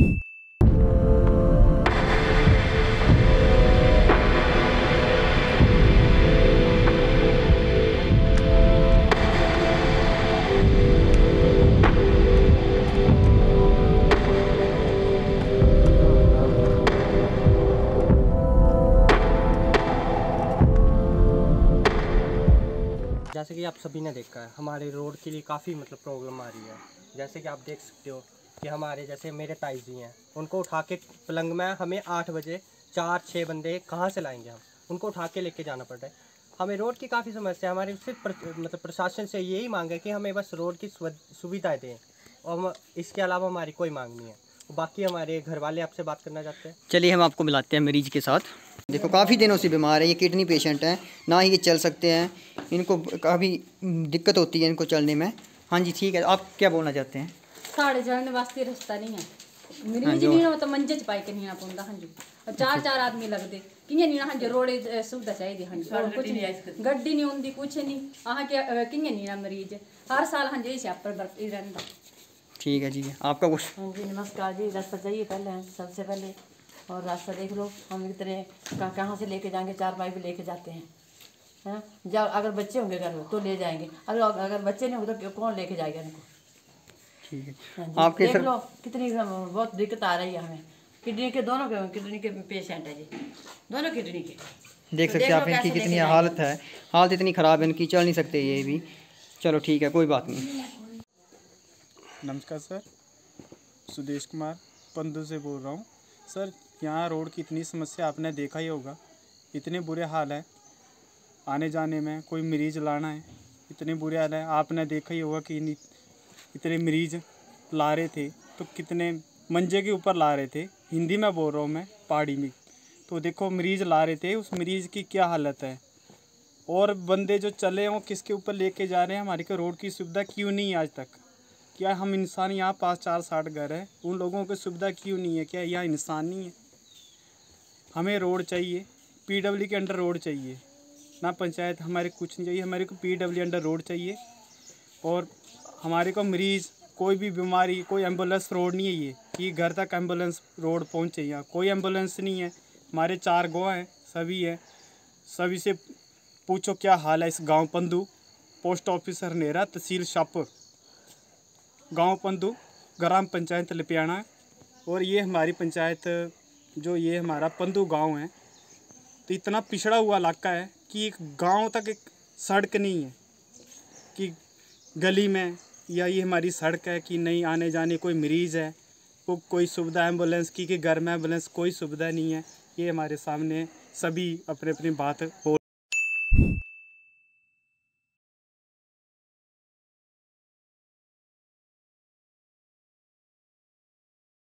जैसे कि आप सभी ने देखा है, हमारे रोड के लिए काफ़ी प्रॉब्लम आ रही है। जैसे कि आप देख सकते हो कि हमारे जैसे मेरे ताई जी हैं, उनको उठा के पलंग में हमें 8 बजे 4-6 बंदे कहाँ से लाएंगे हम, उनको उठा के लेके जाना पड़ रहा है। हमें रोड की काफ़ी समस्या है। हमारी सिर्फ प्रशासन से यही मांग है कि हमें बस रोड की सुविधाएँ दें, और इसके अलावा हमारी कोई मांग नहीं है। बाकी हमारे घर वाले आपसे बात करना चाहते हैं। चलिए हम आपको मिलाते हैं मरीज के साथ। देखो काफ़ी दिनों से बीमार है, ये किडनी पेशेंट हैं, ना ही ये चल सकते हैं, इनको काफ़ी दिक्कत होती है इनको चलने में। हाँ जी ठीक है, आप क्या बोलना चाहते हैं? साढ़े चलने वास्ते रास्ता नहीं है, मरीज नहीं हो तो मंजे च पाई के नहीं पौंदा। हाँ जी, और 4-4 आदमी लगते कियां नहीं। हाँ जी, रोड सुविधा चाहिए। हाँ जी, कुछ नहीं, गड्डी नहीं होंगी, कुछ नहीं। अहाँ के कियां नहीं मरीज हर साल हाँ जी स्यापर बरती रहता। ठीक है जी, आपका कुछ? हाँ जी नमस्कार जी। रास्ता चाहिए पहले, सबसे पहले, और रास्ता देख लो। हम इतने कहाँ से लेके जाएंगे, 4 भाई भी लेके जाते हैं, है। जब अगर बच्चे होंगे घर में तो ले जाएंगे, अगर बच्चे नहीं होंगे तो कौन लेके जाएगा इनको। ठीक है, हाँ आपके देख लो कितनी बहुत दिक्कत आ रही है हमें। किडनी के दोनों के किडनी के पेशेंट है जी, दोनों किडनी के। देख सकते हैं आप इनकी कितनी हालत है, हालत इतनी ख़राब है इनकी, चल नहीं सकते ये भी। चलो ठीक है, कोई बात नहीं। नमस्कार सर, सुदेश कुमार पंदू से बोल रहा हूँ। सर यहाँ रोड की इतनी समस्या आपने देखा ही होगा, इतने बुरे हाल है आने जाने में, कोई मरीज़ लाना है इतने बुरे हाल है। आपने देखा ही होगा कि इतने मरीज़ ला रहे थे तो कितने मंजे के ऊपर ला रहे थे, हिंदी में बोल रहा हूँ मैं, पहाड़ी में। तो देखो मरीज़ ला रहे थे, उस मरीज़ की क्या हालत है। और बंदे जो चले हैं वो किसके ऊपर लेके जा रहे हैं? हमारे को रोड की सुविधा क्यों नहीं है आज तक? क्या हम इंसान यहाँ 5-4-60 घर है, उन लोगों को सुविधा क्यों नहीं है? क्या यहाँ इंसान नहीं है? हमें रोड चाहिए, पीडब्ल्यू के अंडर रोड चाहिए, ना पंचायत हमारे कुछ नहीं चाहिए, हमारे को पीडब्ल्यू अंडर रोड चाहिए। और हमारे को मरीज़ कोई भी बीमारी, कोई एम्बुलेंस रोड नहीं है ये कि घर तक एम्बुलेंस रोड पहुँचे। यहाँ कोई एम्बुलेंस नहीं है। हमारे 4 गाँव हैं, सभी है, सभी से पूछो क्या हाल है इस गाँव पंदू, पोस्ट ऑफिस हरनेरा, तहसील शाहपुर, गांव पंदू, ग्राम पंचायत लिपियाना। और ये हमारी पंचायत जो ये हमारा पंदू गांव है, तो इतना पिछड़ा हुआ इलाका है कि एक गांव तक एक सड़क नहीं है कि गली में, या ये हमारी सड़क है कि नहीं आने जाने कोई मरीज़ है वो कोई सुविधा एम्बुलेंस की, कि घर में एम्बुलेंस कोई सुविधा नहीं है। ये हमारे सामने सभी अपनी अपनी बात बोल